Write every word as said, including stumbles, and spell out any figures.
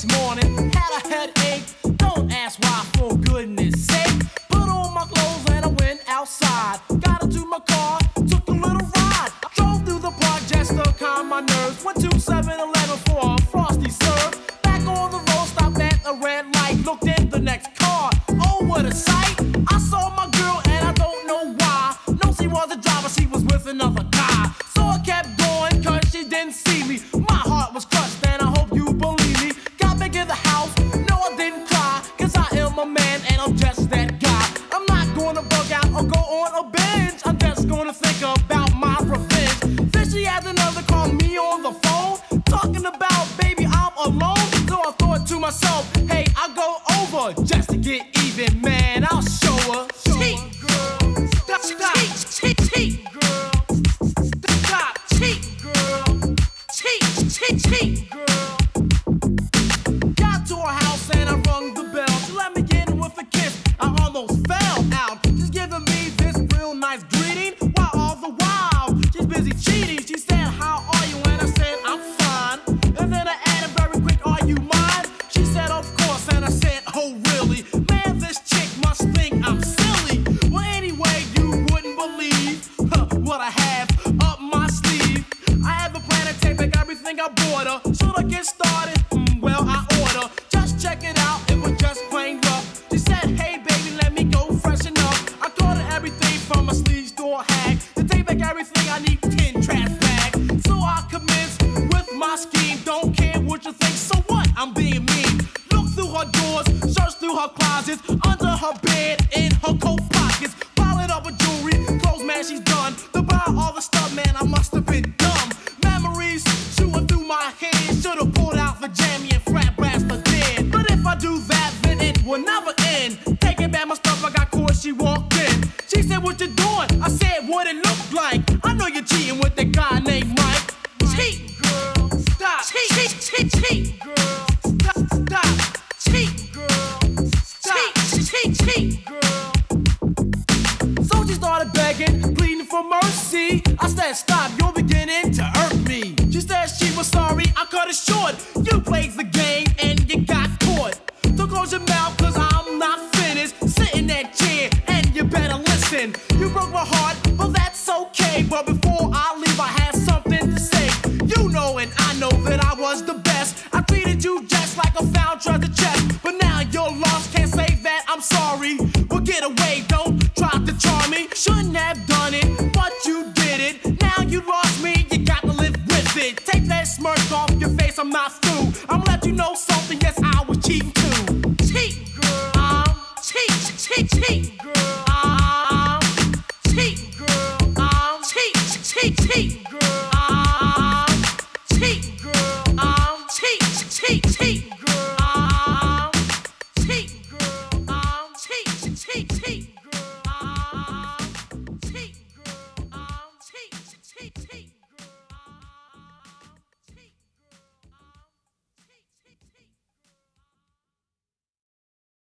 next morning, had a headache. Don't ask why, for goodness sake. Put on my clothes and I went outside. Got into my car, took a little ride. I drove through the park just to calm my nerves. Went to seven eleven for a frosty serve. Back on the road, stopped at a red light. Looked in the next car, oh what a sight. I saw my girl and I don't know why. No, she was a driver, she was with another guy. So I kept going cause she didn't see me. My heart was crushed and I hope you believe me. Got back in the house, no I didn't cry. Cause I am a man and I'm just that guy. I'm not gonna bug out or go on a binge. I'm just gonna think about my revenge. Then she had another call me on the phone, talking about baby I'm alone. So I thought to myself, hey I'll go over just to get even, man, I'll show her. Cheat, girl, stop, stop, cheat, cheat, girl, stop, cheat, girl, cheat, cheat, cheat, girl. Got to her house and I rung the bell. She let me in with a kiss, I almost fell out. She's giving me this real nice greeting, while all the while she's busy cheating. She said, how are you? And I said, I'm fine. And then I added very quick, are you mine? She said, of course. And I said, oh really? Man, this chick must think I'm silly. Well anyway, you wouldn't believe huh, what I have up my sleeve. I have a plan to take back everything I bought her. Should I get started? Mm, well, I order. Just check it out, it was just plain rough. She said, hey baby, let me go freshen up. I called her everything from a sleeve store hag. To take back everything, I need ten trash bags. So I commence with my scheme. Don't care what you think, so what? I'm being mean. Look through her doors, search through her closets, under her bed, in her coat pockets. Piling up with jewelry, clothes, man, she's done. To buy all the stuff, man, I must have been dumb. Memories shooting through my head. Should've pulled out the jammy and frat brass for dead. But if I do that, then it will never end. Taking back my stuff, I got caught, she walked in. She said, what you doing? I said, what it looked like. I know you're cheating with that guy named Mike. Cheat, girl, stop. Cheat, cheat, cheat, cheat, girl. Stop, stop. Cheat, girl. Stop. Cheat, cheat, cheat, girl. So she started begging, pleading for mercy. I said, stop, you're beginning to hurt me. She said she was sorry, I cut it short. You played the game and you got caught. So close your mouth cause I'm not finished. Sit in that chair and you better listen. You broke my heart, well that's okay. But before I leave I had something to say. You know and I know that I was the best. I treated you just like a found treasure chest. But now you're lost, can't say that I'm sorry. Well get away, don't try to charm me. Shouldn't have done it, but you did it. Now you lost me, you got to live with it. Take that smirk off your face, I'm not through. I'm gonna let you know something, yes I was